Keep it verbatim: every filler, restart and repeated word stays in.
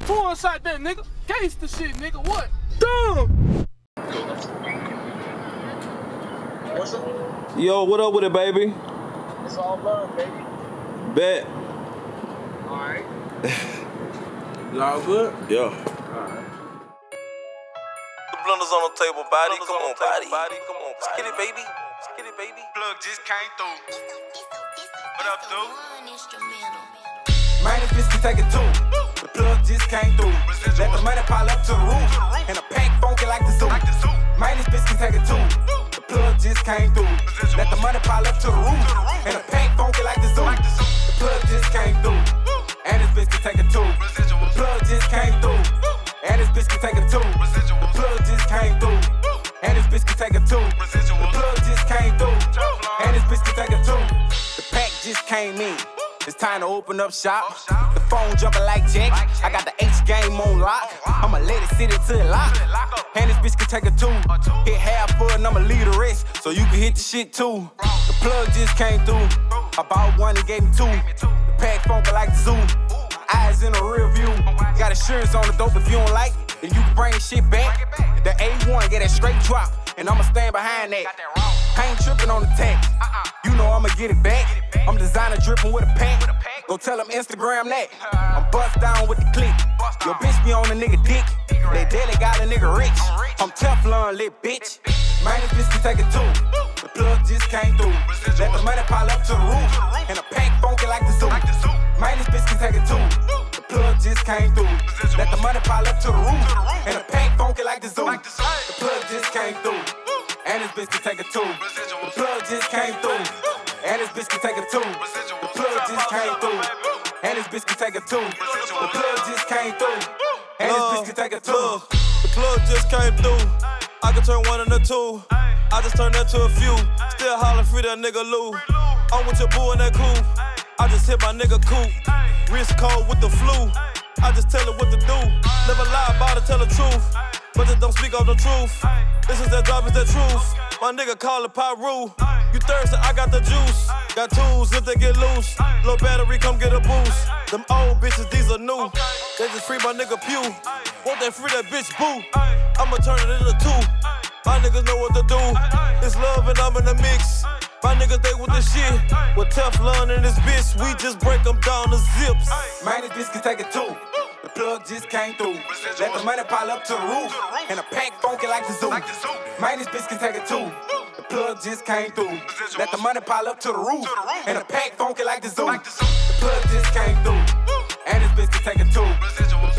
Four inside that, nigga. Gangsta shit, nigga. What? Dumb. What's up? Yo, what up with it, baby? It's all love, baby. Bet. Alright. You all good? Yeah. Alright. The blunders on the table, body. Come on, body. body. Come on, body. Get it, baby. Get it, baby. Plug just came through. What up, dude? Man, this bitch can take it too. The plug just came through. Let the money pile up to the roof. And a pack funky like the zoo. Man, this bitch can take it too. The plug just came through. Let the money pile up to the roof. And a pack funky like the zoo. The plug just came through. And this bitch can take it too. The plug just came through. And this bitch can take it too. The plug just came through. And this bitch can take it too. The plug just came through. And this bitch can take it too. The pack just came in. It's time to open up shop. The phone jumping like Jack. I got the H game on lock. I'ma let it sit until it lock. And this bitch can take a two. Hit half for it and I'ma leave the rest. So you can hit the shit too. The plug just came through. I bought one and gave me two. The pack funky like the zoo. Eyes in the rear view. Got insurance on the dope if you don't like. Then you can bring shit back. The A one get that straight drop. And I'ma stand behind that. I ain't tripping on the tax. You know I'ma get it back. I'm designer dripping with a pack. Go tell them Instagram that. I'm bust down with the click. Your bitch be on a nigga dick. They daily got a nigga rich. I'm Teflon lit, bitch. Man, this bitch can take it too. The plug just came through. Let the money pile up to the roof. And a pack funky like the zoo. Man, this bitch can take it too. The plug just came through. Let the money pile up to the roof. And a pack funky like the zoo. The plug just came through. And this bitch can take it too. The plug just came through. And this bitch can take it too. The plug just came through. And this bitch can take it too. The plug just came through. And this bitch can take it too. The plug just came through. I can turn one into two. I just turned that to a few. Still hollering free that nigga Lou. I'm with your boo in that coupe. I just hit my nigga coupe. Wrist cold with the flu. I just tell it what to do. Never lie about it, tell the truth. But just don't speak of the truth. This is that job, it's that truth. My nigga call it Pyru. You thirsty, I got the juice. Got tools if they get loose. Low battery, come get a boost. Them old bitches, these are new. They just free my nigga Pew. Won't they free that bitch Boo? I'ma turn it into two. My niggas know what to do. It's love and I'm in the mix. My niggas, they with the shit. With Teflon in this bitch, we just break them down to zips. Man, this bitch can take it too. The plug just came through. Let the money pile up to the roof. And a pack funky like the zoo. Man, this bitch can take it too. The plug just came through. Let the money pile up to the roof. And a pack funky like the zoo. The plug just came through. And this bitch can take it too. The